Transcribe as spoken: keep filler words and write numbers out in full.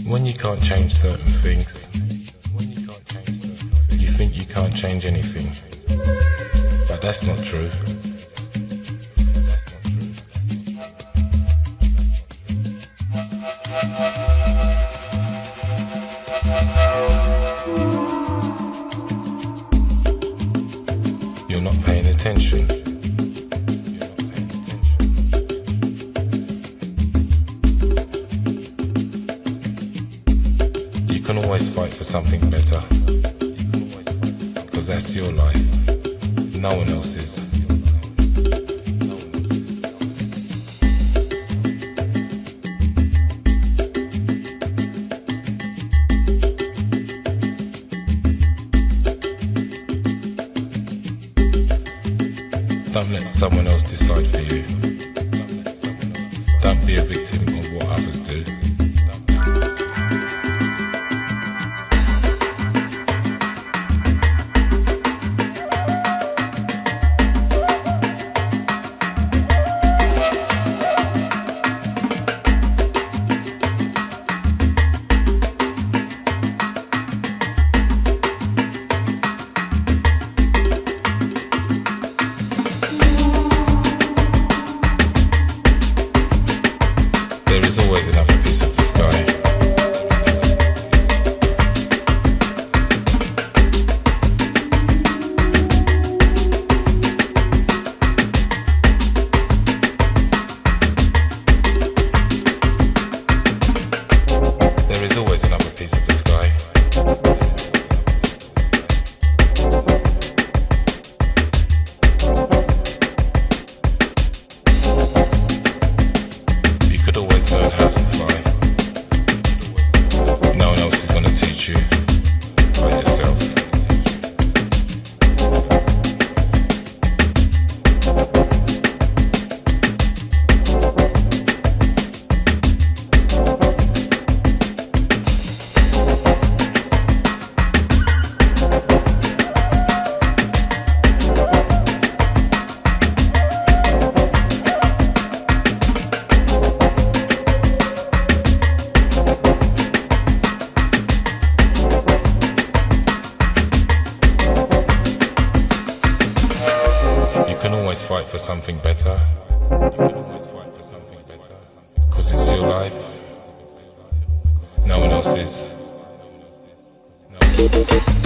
When you can't change certain things, you think you can't change anything. But that's not true. You're not paying attention. You can always fight for something better, because that's your life, no one else's. Don't let someone else decide for you. Don't be a victim of what others do. There is always another piece of the sky. There is always another piece of the sky. You could always learn how to fly. No one else is going to teach you by yourself. You can always fight for something better. You can always fight for something better. Because it's your life. No one else's. No.